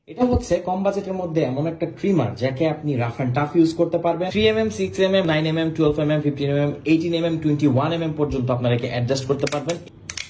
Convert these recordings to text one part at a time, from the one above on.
এটা হচ্ছে কম বাজেটের মধ্যে এমন একটা ট্রিমার যাকে আপনি রাফ এন্ড টাফ ইউজ করতে পারবেন। 3mm, 6mm, 9mm, 12mm, 15mm, 18mm, 21mm পর্যন্ত আপনারা একে অ্যাডজাস্ট করতে পারবেন।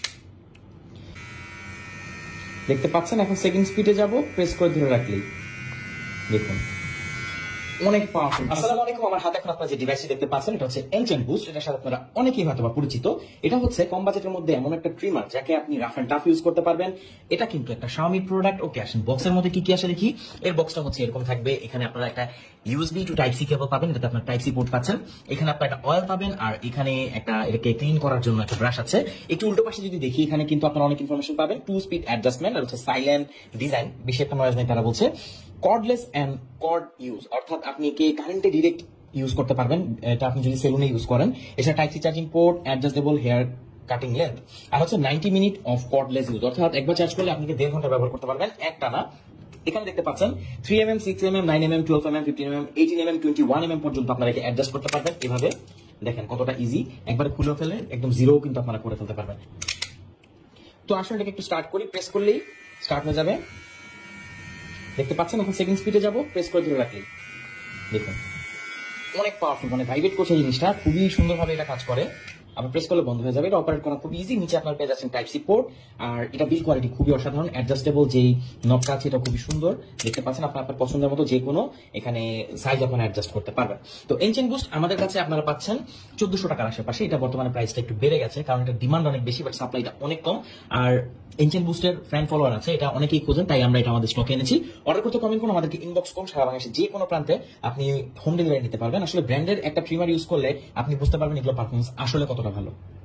দেখতে পাচ্ছেন, এখন সেকেন্ড স্পিডে যাব, প্রেস করে ধরে রাখলেই দেখুন অনেক পাওয়ারফুল। আসসালামু আলাইকুম, আমার হাতে এখন আপনারা যে ডিভাইসটি দেখতে পাচ্ছেন এটা হচ্ছে এনচেন বুস্ট। এটার সাথে আপনারা অনেকেই হয়তো পরিচিত। এটা হচ্ছে কম বাজেটের মধ্যে এমন একটা ট্রিমার যাকে আপনি রাফ এন্ড টাফ ইউজ করতে পারবেন। এটা কিন্তু একটা Xiaomi প্রোডাক্ট। ওকে, আসেন বক্সের মধ্যে কি কি আসে দেখি। এর বক্সটা হচ্ছে এরকম থাকবে। এখানে আপনারা একটা USB two type C cable পাবেন, এটাতে আপনার টাইপ সি পোর্ট পাচ্ছেন। এখানে আপনারা একটা অয়েল পাবেন, আর এখানে একটা এটাকে ক্লিন করার জন্য একটা ব্রাশ আছে। একটু উল্টো পাশে যদি দেখি, এখানে কিন্তু আপনারা অনেক ইনফরমেশন পাবেন। 2 স্পিড অ্যাডজাস্টমেন্ট, আর হচ্ছে সাইলেন্ট ডিজাইন, বেশি একটা নয়েজ নেই তারা বলছে। কর্ডলেস এন্ড কর্ড ইউজ, অর্থাৎ আপনি কে কারেন্টে ডিরেক্ট ইউজ করতে পারবেন, এটা আপনি যদি সেলুনে ইউজ করেন। এছাড়া type C charging port, adjustable hair cutting length, আর হচ্ছে 90 মিনিট অফ কর্ডলেস ইউজ, অর্থাৎ একবার চার্জ করলে আপনি 1.5 ঘন্টা ব্যবহার করতে পারবেন একটানা। এখানে দেখতে পাচ্ছেন 3mm, 6mm, 9mm, 12mm, 15mm, 18mm, 21mm পর্যন্ত আপনারা একে অ্যাডজাস্ট করতে পারবেন। এভাবে দেখেন কতটা ইজি, একবার খুলে ফেলে একদম জিরো কিন্তু আপনারা করে ফেলতে পারবেন। তো আসলে এটাকে একটু স্টার্ট করি, প্রেস করলেই স্টার্ট হয়ে যাবে। দেখতে পাচ্ছেন, এখন সেকেন্ড স্পিডে যাব, প্রেস করে ধরে রাখি দেখুন অনেক পাওয়ারফুল, মানে ভাইব্রেট করছে জিনিসটা, খুবই সুন্দরভাবে এটা কাজ করে। আপনি প্রেস করলে বন্ধ হয়ে যাবে। এটা অপারেট করা খুব ইজি। নিচে আপনার পেয়ে যাচ্ছেন টাইপ সি পোর্ট, আর এটা বিল্ড কোয়ালিটি খুবই অসাধারণ। অ্যাডজাস্টেবল যেই নবটা আছে এটা খুবই সুন্দর। দেখতে পাচ্ছেন, আপনার পছন্দের মতো যে কোনো এখানে সাইজ আপনারা অ্যাডজাস্ট করতে পারবেন। তো এনচেন বুস্ট আমাদের কাছে আপনারা পাচ্ছেন 1400 টাকার আশেপাশে। এটা বর্তমানে প্রাইসটা একটু বেড়ে গেছে, কারণ এটা ডিমান্ড অনেক বেশি, বাট সাপ্লাইটা অনেক কম। আর এনচেন বুস্টের ফ্যান ফলোয়ার আছে, এটা অনেকেই খোঁজেন, তাই আমরা এটা আমাদের স্টকে এনেছি। অর্ডার করতে কমেন্ট করুন, আমাদেরকে ইনবক্স করুন। সারা বাংলাদেশে যে কোনো প্রান্তে আপনি হোম ডেলিভারি নিতে পারবেন। আসলে ব্র্যান্ডের একটা ট্রিমার ইউজ করলে আপনি বুঝতে পারবেন এগুলো পারফরমেন্স আসলে কতটা ভালো।